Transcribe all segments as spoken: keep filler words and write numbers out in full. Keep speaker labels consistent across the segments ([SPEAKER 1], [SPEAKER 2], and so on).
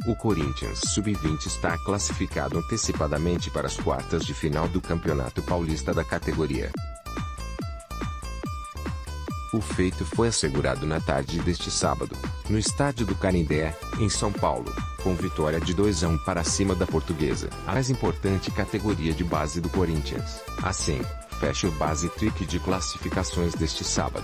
[SPEAKER 1] O Corinthians sub vinte está classificado antecipadamente para as quartas de final do Campeonato Paulista da categoria. O feito foi assegurado na tarde deste sábado, no estádio do Canindé, em São Paulo, com vitória de dois a um para cima da Portuguesa, a mais importante categoria de base do Corinthians. Assim, fecha o base trick de classificações deste sábado.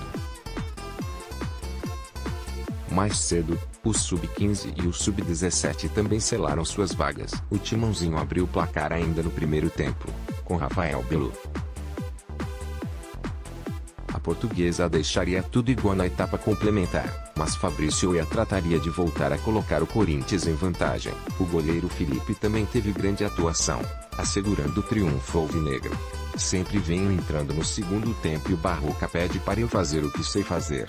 [SPEAKER 1] Mais cedo, o sub quinze e o sub dezessete também selaram suas vagas. O Timãozinho abriu o placar ainda no primeiro tempo, com Rafael Belo. A Portuguesa deixaria tudo igual na etapa complementar, mas Fabrício Oia trataria de voltar a colocar o Corinthians em vantagem. O goleiro Felipe também teve grande atuação, assegurando o triunfo alvinegro. Sempre venho entrando no segundo tempo e o Barroca pede para eu fazer o que sei fazer.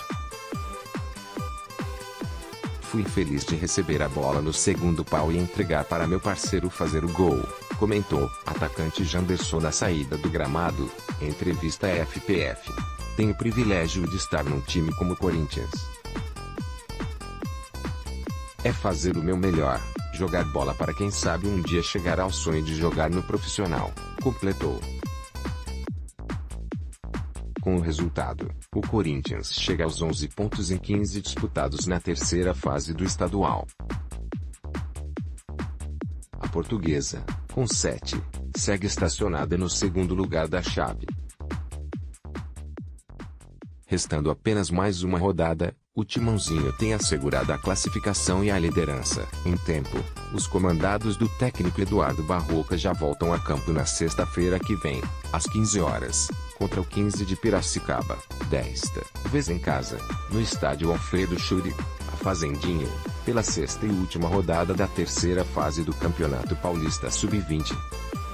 [SPEAKER 1] Fui feliz de receber a bola no segundo pau e entregar para meu parceiro fazer o gol, comentou atacante Janderson na saída do gramado, em entrevista à F P F. Tenho o privilégio de estar num time como o Corinthians. É fazer o meu melhor, jogar bola para quem sabe um dia chegar ao sonho de jogar no profissional, completou. Com o resultado, o Corinthians chega aos onze pontos em quinze disputados na terceira fase do estadual. A Portuguesa, com sete, segue estacionada no segundo lugar da chave. Restando apenas mais uma rodada, o Timãozinho tem assegurado a classificação e a liderança. Em tempo, os comandados do técnico Eduardo Barroca já voltam a campo na sexta-feira que vem, às quinze horas, contra o quinze de Piracicaba, desta vez em casa, no estádio Alfredo Schuri, a Fazendinho, pela sexta e última rodada da terceira fase do Campeonato Paulista sub vinte.